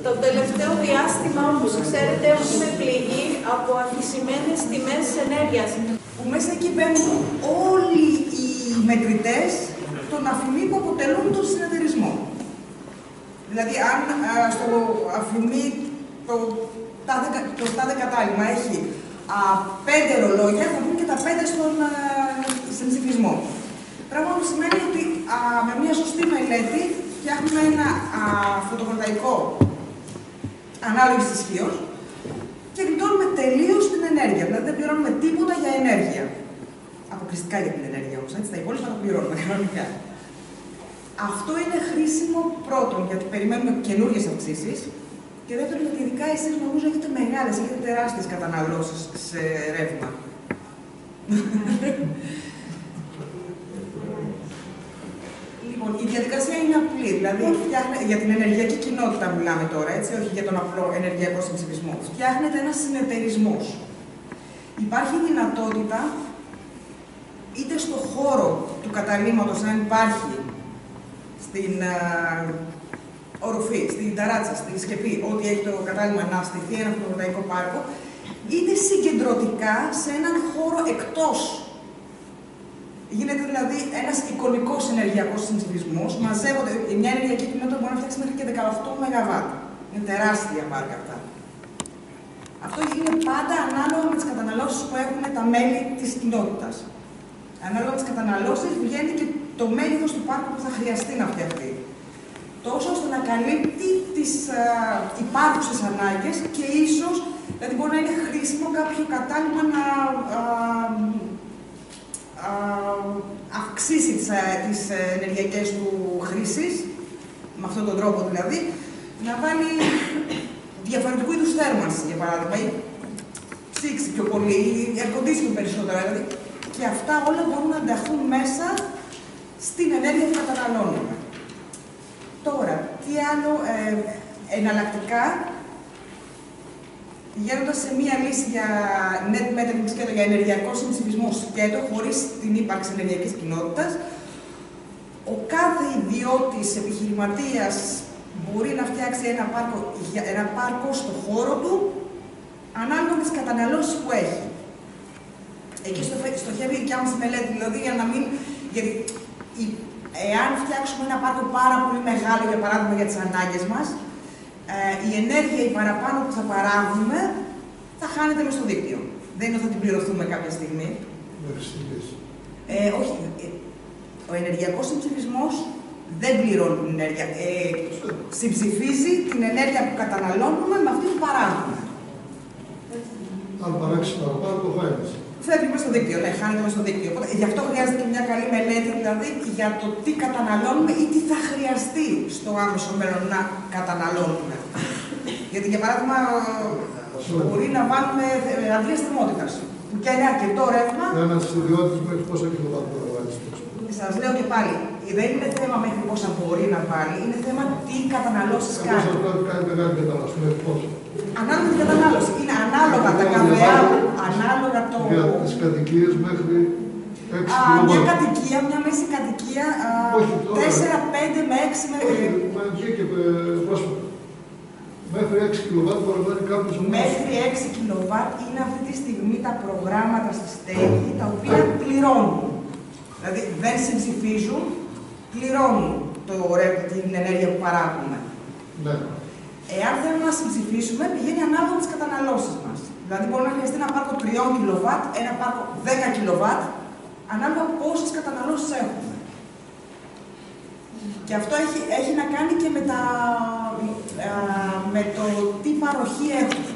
Το τελευταίο διάστημα, όπως ξέρετε, έχουμε πληγεί από αυξημένες τιμές ενέργειας. Που μέσα εκεί μπαίνουν όλοι οι μετρητές των αφημί που αποτελούν τον συνεταιρισμό. Δηλαδή, αν στο αφημί το τάδε κατάλημα έχει 5 ρολόγια, θα βγουν και τα 5 στον συνηθισμό. Πράγμα που σημαίνει ότι με μια σωστή μελέτη φτιάχνουμε ένα φωτοβολταϊκό ανάλογης ισχύως και γλιτώνουμε τελείως την ενέργεια. Δηλαδή δεν πληρώνουμε τίποτα για ενέργεια. Αποκλειστικά για την ενέργεια όμως, έτσι, τα υπόλοιπα τα πληρώνουμε κανονικά. Αυτό είναι χρήσιμο πρώτον, γιατί περιμένουμε καινούργιες αυξήσεις. Και δεύτερον, γιατί ειδικά εσείς νομίζω έχετε μεγάλες, έχετε τεράστιες καταναλώσεις σε ρεύμα. Λοιπόν, η διαδικασία είναι απλή. Δηλαδή, για την ενεργειακή κοινότητα μιλάμε τώρα, έτσι, όχι για τον απλό ενεργειακό συμψηφισμό. Φτιάχνεται ένας συνεταιρισμός. Υπάρχει δυνατότητα, είτε στο χώρο του καταλύματος, αν υπάρχει στην οροφή, στην ταράτσα, στη σκεπή, ό,τι έχει το κατάλημα να στηθεί ένα φωτοβολταϊκό πάρκο, είτε συγκεντρωτικά σε έναν χώρο εκτός. Γίνεται δηλαδή ένας εικονικός ενεργειακός συμψηφισμός. Μαζεύονται, μια ενεργειακή κοινότητα μπορεί να φτιάξει μέχρι και 18 ΜΒ. Είναι τεράστια πάρκα αυτά. Αυτό είναι πάντα ανάλογα με τις καταναλώσεις που έχουν τα μέλη της κοινότητας. Ανάλογα με τις καταναλώσεις βγαίνει και το μέγεθος του πάρκου που θα χρειαστεί να φτιαχτεί. Τόσο ώστε να καλύπτει τις υπάρχουσες ανάγκες και ίσως, δηλαδή μπορεί να είναι χρήσιμο κάποιο κατάλημα να αυξήσει τις ενεργειακές του χρήσεις, με αυτόν τον τρόπο δηλαδή, να βάλει διαφορετικού είδους θέρμανση, για παράδειγμα, ή ψήξη πιο πολύ, ή air conditioning περισσότερο, δηλαδή, και αυτά όλα μπορούν να ενταχθούν μέσα στην ενέργεια που καταναλώνουμε. Τώρα, τι άλλο εναλλακτικά, πηγαίνοντας σε μία λύση για net metering σκέτο, για ενεργειακό συμψηφισμό σκέτο, χωρίς την ύπαρξη ενεργειακής κοινότητας, ο κάθε ιδιώτης επιχειρηματίας μπορεί να φτιάξει ένα πάρκο στο χώρο του, ανάλογα με τις καταναλώσεις που έχει. Εκεί στοχεύει η δικιά μας μελέτη, δηλαδή για να μην. Γιατί εάν φτιάξουμε ένα πάρκο πάρα πολύ μεγάλο, για παράδειγμα για τις ανάγκες μας, η ενέργεια η παραπάνω που θα παράγουμε θα χάνεται μες στο δίκτυο. Δεν είναι ότι θα την πληρωθούμε κάποια στιγμή. Όχι. Ο ενεργειακός συμψηφισμός δεν πληρώνει την ενέργεια. Συμψηφίζει την ενέργεια που καταναλώνουμε με αυτή που παράγουμε. Αν παράξει παραπάνω, το χάνεις. Φεύγει μέσα στο δίκτυο, ναι, χάνεται μέσα στο δίκτυο. Οπότε, γι' αυτό χρειάζεται και μια καλή μελέτη, δηλαδή για το τι καταναλώνουμε ή τι θα χρειαστεί στο άμεσο μέλλον να καταναλώνουμε. Γιατί, για παράδειγμα, μπορεί να βάλουμε αντλίες θερμότητας, που και είναι αρκετό ρεύμα. Ένας ιδιώτης μέχρι πόσα κιλοβάτ μπορεί να βάλει. Σας λέω και πάλι, δεν είναι θέμα μέχρι πόσα μπορεί να βάλει, είναι θέμα τι καταναλώσεις κάνει. Πόσα κάνει μεγάλη κατανάλωση, μέχρι πόσα. Ανάλογα την κατανάλωση. Είναι ανάλογα τα ΚΒΑ, ανάλογα το. Για τις κατοικίες μέχρι 6 μια κατοικία, μια μέση κατοικία, 4, 5 με 6 μέχρι. Βγήκε πρόσφατα. Μέχρι 6 κιλοβάτ μπορεί να βάλει κάποιος ο μόνος. Μέχρι 6 κιλοβάτ είναι αυτή τη στιγμή τα προγράμματα στη στέγη τα οποία πληρώνουν. Δηλαδή δεν συμψηφίζουν, πληρώνουν την ενέργεια που παράγουμε. Ναι. Εάν θέλουμε να συμψηφίσουμε, πηγαίνει ανάλογα με τις καταναλώσεις μας. Δηλαδή, μπορεί να χρειαστεί ένα πάρκο 3 κιλοβάτ, ένα πάρκο 10 κιλοβάτ, ανάλογα πόσες καταναλώσεις έχουμε. Και αυτό έχει να κάνει και με το τι παροχή έχουμε.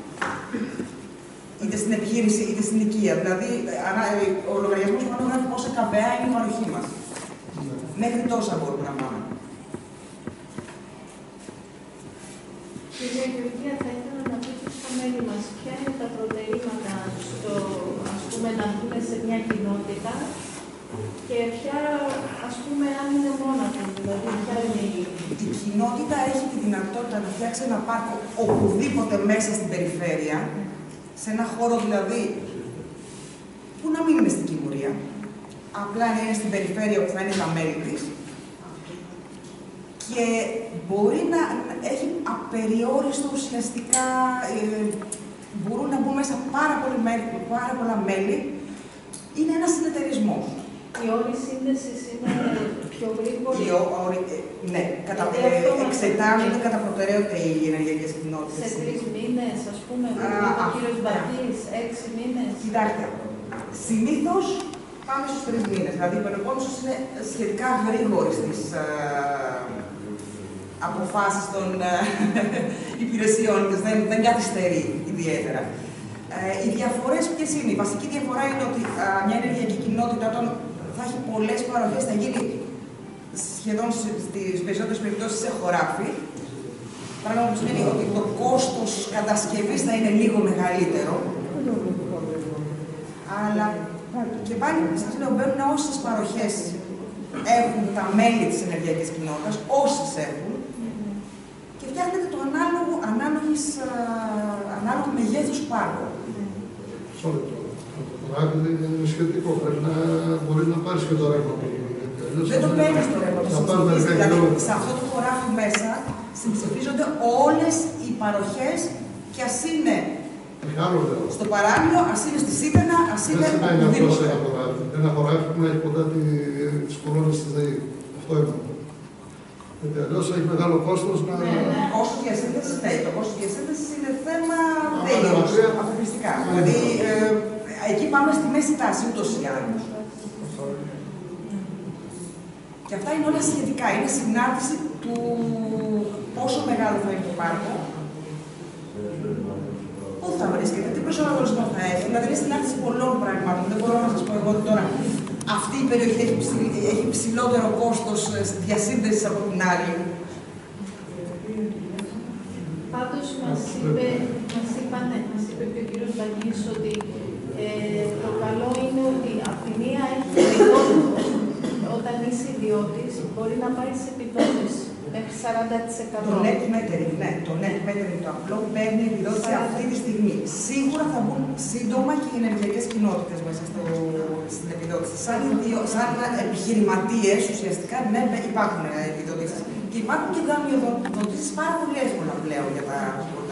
Είτε στην επιχείρηση, είτε στην οικία. Δηλαδή, ο λογαριασμός που γράφει πόσα ΚΒΑ είναι η παροχή μας. Μέχρι τόσα μπορούμε να πάμε. Κυρία Γεωργία, θα ήθελα να πείτε στα μέλη μας ποια είναι τα προτερήματα στο, ας πούμε, να μπούμε σε μια κοινότητα και ποια, ας πούμε, αν είναι μόνα του, δηλαδή ποια είναι η κοινότητα έχει τη δυνατότητα να φτιάξει ένα πάρκο οπουδήποτε μέσα στην περιφέρεια, σε ένα χώρο δηλαδή που να μην είναι στην Κυμουρία, απλά να είναι στην περιφέρεια που θα είναι τα μέλη της, και μπορεί να έχει απεριόριστο ουσιαστικά, μπορούν να μπουν μέσα πάρα πολλά μέλη. Είναι ένας συνεταιρισμός. Οι όροι σύνδεσης είναι πιο γρήγοροι. Ναι, εξετάζονται κατά προτεραιότητα οι ενεργειακές κοινότητες. Σε 3 μήνες, ας πούμε, ο κύριος Μπατής, 6 μήνες. Κοιτάξτε, συνήθως πάμε στους 3 μήνες. Δηλαδή, η Πελοπόννησος είναι σχετικά γρήγορη στις αποφάσεις των υπηρεσιών της, δεν καθυστερεί ιδιαίτερα. Οι διαφορές ποιες είναι? Η βασική διαφορά είναι ότι μια ενεργειακή κοινότητα, όταν θα έχει πολλές παροχές, θα γίνει σχεδόν στις περισσότερες περιπτώσεις σε χωράφι. Πράγμα που σημαίνει ότι το κόστος κατασκευής θα είναι λίγο μεγαλύτερο. Αλλά και πάλι σας λέω, μπαίνουν όσες παροχές έχουν τα μέλη της ενεργειακής κοινότητας, όσες έχουν, και φτιάχνεται το ανάλογο μεγέθους πάρκο. Το ρεύμα είναι σχετικό. Πρέπει να μπορεί να πάρει και το ρεύμα. Δεν το παίρνει το ρεύμα. Δηλαδή, σε αυτό το χωράφι μέσα συμψηφίζονται όλες οι παροχές και ας είναι στο παράλιο, ας είναι στη Σίτενα, ας είναι οπουδήποτε. Ένα χωράφι που έχει κοντά τις κολόνες της ΔΕΗ. Αυτό είναι. Γιατί αλλιώς έχει μεγάλο κόστος να... Κόστος διασύνδεσης, ναι. Το κόστος διασύνδεσης είναι θέμα ΔΕΗ, αποκλειστικά. Δηλαδή, εκεί πάμε στη μέση τάση, ούτως ή άλλως. Και αυτά είναι όλα σχετικά. Είναι συνάρτηση του πόσο μεγάλο θα είναι το πάρκο, πού θα βρίσκεται, τι προσανατολισμό θα έχει. Δηλαδή, είναι συνάρτηση πολλών πραγμάτων. Δεν μπορώ να σας πω εγώ ότι τώρα αυτή η περιοχή έχει ψηλότερο κόστος διασύνδεσης από την άλλη. Πάντως μας είπε και ο κύριος Μπαγής ότι το καλό είναι ότι από τη μία έχει επιδότηση. Όταν είσαι ιδιώτης, μπορεί να πάει σε επιδότηση μέχρι 40%. Το net metering, ναι. Το net metering, το απλό, παίρνει επιδότηση αυτή τη στιγμή. Σίγουρα θα μπουν σύντομα και οι ενεργειακές κοινότητες μέσα στην επιδότηση. Σαν επιχειρηματίες, ουσιαστικά, ναι, υπάρχουν επιδοτήσεις. Και υπάρχουν και δανειοδοτήσεις πάρα πολύ εύκολα πλέον για τα